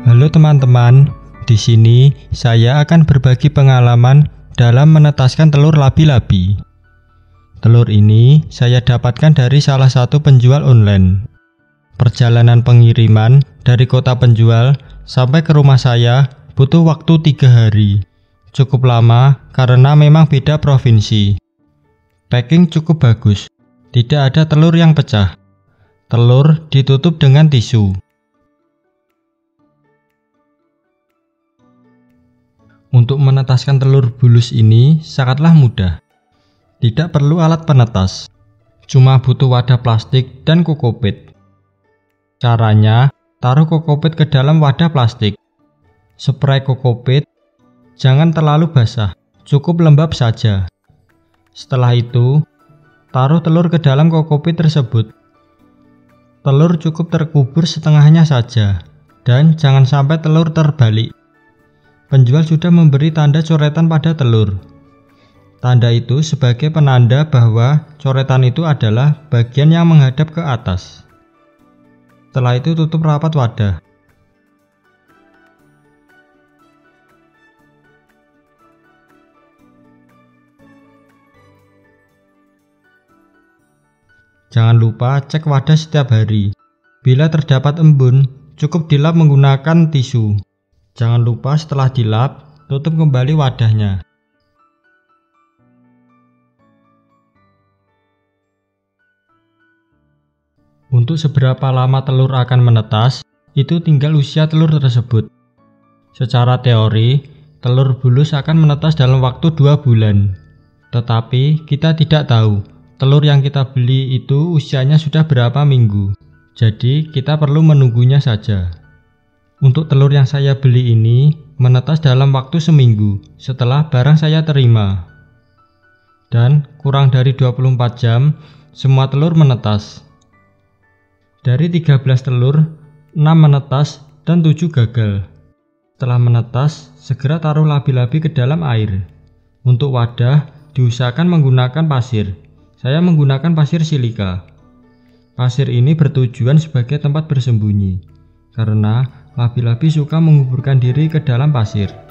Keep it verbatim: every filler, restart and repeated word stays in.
Halo teman-teman, di sini saya akan berbagi pengalaman dalam menetaskan telur labi-labi. Telur ini saya dapatkan dari salah satu penjual online. Perjalanan pengiriman dari kota penjual sampai ke rumah saya butuh waktu tiga hari. Cukup lama karena memang beda provinsi. Packing cukup bagus, tidak ada telur yang pecah. Telur ditutup dengan tisu. Untuk menetaskan telur bulus ini sangatlah mudah. Tidak perlu alat penetas, cuma butuh wadah plastik dan kokopit. Caranya, taruh kokopit ke dalam wadah plastik. Spray kokopit, jangan terlalu basah, cukup lembab saja. Setelah itu, taruh telur ke dalam kokopit tersebut. Telur cukup terkubur setengahnya saja, dan jangan sampai telur terbalik. Penjual sudah memberi tanda coretan pada telur. Tanda itu sebagai penanda bahwa coretan itu adalah bagian yang menghadap ke atas. Setelah itu tutup rapat wadah. Jangan lupa cek wadah setiap hari. Bila terdapat embun, cukup dilap menggunakan tisu. Jangan lupa setelah dilap, tutup kembali wadahnya. Untuk seberapa lama telur akan menetas, itu tinggal usia telur tersebut. Secara teori, telur bulus akan menetas dalam waktu dua bulan. Tetapi kita tidak tahu, telur yang kita beli itu usianya sudah berapa minggu. Jadi kita perlu menunggunya saja. Untuk telur yang saya beli ini menetas dalam waktu seminggu setelah barang saya terima. Dan kurang dari dua puluh empat jam, semua telur menetas. Dari tiga belas telur, enam menetas dan tujuh gagal. Setelah menetas, segera taruh labi-labi ke dalam air. Untuk wadah, diusahakan menggunakan pasir. Saya menggunakan pasir silika. Pasir ini bertujuan sebagai tempat bersembunyi, karena labi-labi suka menguburkan diri ke dalam pasir.